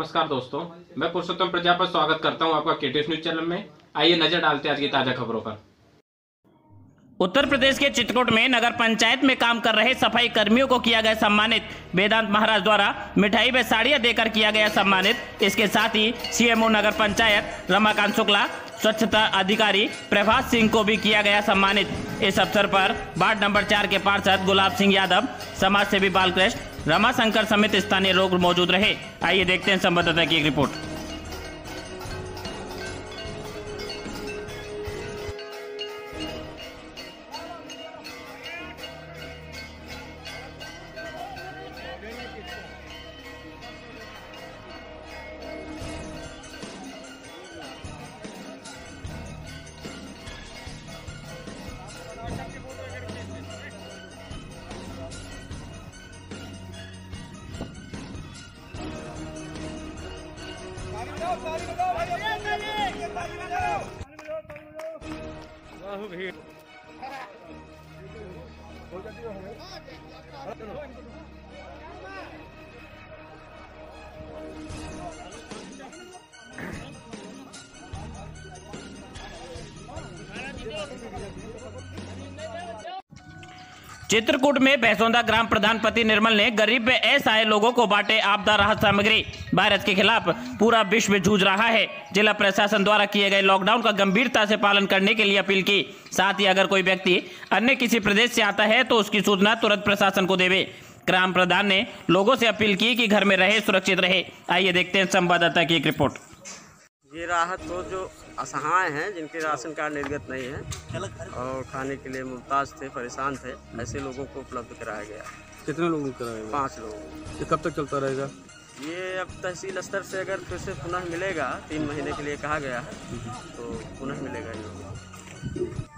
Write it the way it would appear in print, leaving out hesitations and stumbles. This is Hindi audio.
नमस्कार दोस्तों, मैं पुरुषोत्तम प्रजापति स्वागत करता हूं आपका केटीएस न्यूज चैनल में। आइए नजर डालते हैं आज की ताजा खबरों पर। उत्तर प्रदेश के चित्रकूट में नगर पंचायत में काम कर रहे सफाई कर्मियों को किया गया सम्मानित। वेदांत महाराज द्वारा मिठाई व साड़ियां देकर किया गया सम्मानित। इसके साथ ही सीएमओ नगर पंचायत रमाकांत शुक्ला, स्वच्छता अधिकारी प्रभात सिंह को भी किया गया सम्मानित। इस अवसर पर वार्ड नंबर 4 के पार्षद गुलाब सिंह यादव, समाज सेवी बालकृष्ण, रमाशंकर समेत स्थानीय लोग मौजूद रहे। आइए देखते हैं संवाददाता की एक रिपोर्ट। चित्रकूट में भैसोंदा ग्राम प्रधान पति निर्मल ने गरीब व असहाय लोगों को बांटे आपदा राहत सामग्री। वायरस के खिलाफ पूरा विश्व जूझ रहा है। जिला प्रशासन द्वारा किए गए लॉकडाउन का गंभीरता से पालन करने के लिए अपील की। साथ ही अगर कोई व्यक्ति अन्य किसी प्रदेश से आता है तो उसकी सूचना तुरंत प्रशासन को देवे। ग्राम प्रधान ने लोगों से अपील की कि घर में रहे, सुरक्षित रहे। आइए देखते हैं संवाददाता की एक रिपोर्ट। ये राहत तो जो असहाय हैं, जिनके राशन कार्ड निर्गत नहीं है और खाने के लिए मुमताज थे, परेशान थे, ऐसे लोगों को उपलब्ध कराया गया। कितने लोगों को कराया गया? 5 लोगों। ये कब तक चलता रहेगा? ये अब तहसील स्तर से अगर फिर से पुनः मिलेगा, 3 महीने के लिए कहा गया है, तो पुनः मिलेगा ये।